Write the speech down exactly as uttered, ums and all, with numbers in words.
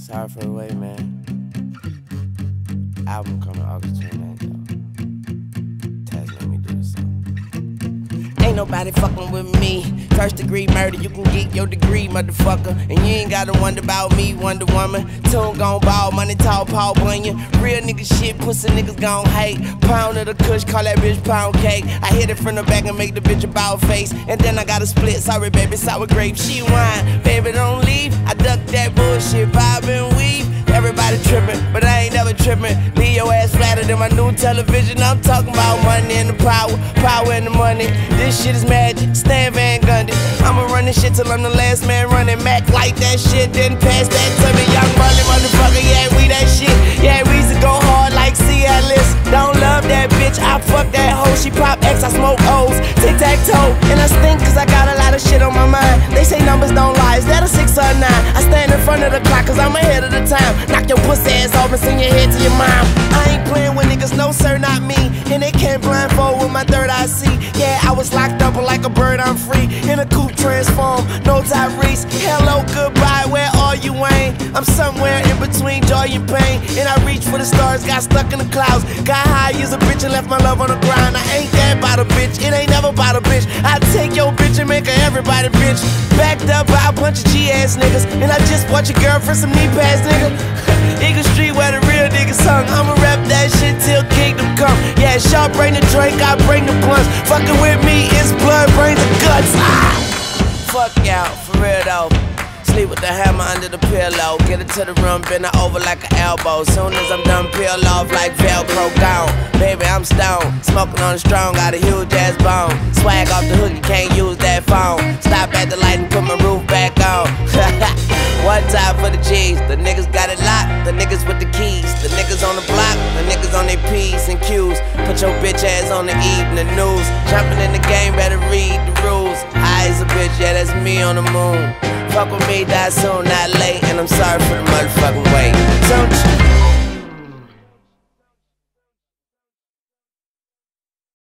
Sorry for the wait, man. Album coming August twenty-ninth, though. Taz made me do this song. Ain't nobody fucking with me. First degree murder, you can get your degree, motherfucker. And you ain't gotta wonder about me, Wonder Woman. Tune gon' ball, money tall, Paul Bunyan. Real nigga shit, pussy niggas gon' hate. Pound of the kush, call that bitch pound cake. I hit it from the back and make the bitch a bow face. And then I got a split, sorry baby, sour grape. She wine, baby don't leave. I duck that bullshit, vibe and weave. Everybody trippin', but I ain't never trippin'. Leave your ass flatter than my new television. I'm talking about money and the power, power and the money. This shit is magic, Stan Van Gundy. I'ma run this shit till I'm the last man running. Mac like that shit, then pass that to me. Young money, motherfucker, yeah, we that shit. Yeah, we used to go hard like Cialis. Don't love that bitch, I fuck that hoe. She pop X, I smoke O's. Tic-tac-toe, and I stink cause I got a lot of shit on my mind. They say numbers don't lie, is that a six or a nine? I stand in front of the clock cause I'm ahead of the time. Knock your pussy ass off and send your head to your mom. I ain't playing with niggas, no sir, not me. And they can't blindfold with my third eye see. Yeah, I was locked up, but like a bird I'm free. In a coupe transform, no Tyrese. Hello, goodbye, where are you, Wayne? I'm somewhere in between joy and pain. And I reached for the stars, got stuck in the clouds. Got high as a bitch and left my love on the ground. I ain't that about a bitch, it ain't never about a bitch. I take your bitch and make her everybody bitch. Backed up by a bunch of G-ass niggas. And I just bought your girl for some knee pads, nigga. Eagle Street where the real niggas hung. I'ma rap that shit till kingdom come. Yeah, Shaw bring the drink, I bring the blunts. Fucking with me, it's blood, brains and guts. Ah! Fuck y'all, for real though. Sleep with the hammer under the pillow. Get it to the room, bend it over like an elbow. Soon as I'm done, peel off like Velcro gone. Baby, I'm stoned, smoking on the strong, got a huge ass bone. Swag off the hook, you can't use that phone. Stop at the light and put my roof back on. One time for the G's, the niggas got it locked, the niggas with the keys. The niggas on the block, the niggas on their P's and Q's. Put your bitch ass on the evening news. Jumping in the game, better read the rules. High as a bitch, yeah, that's me on the moon. Fuck with me, die soon, not late. And I'm sorry for the motherfucking wait. Don't you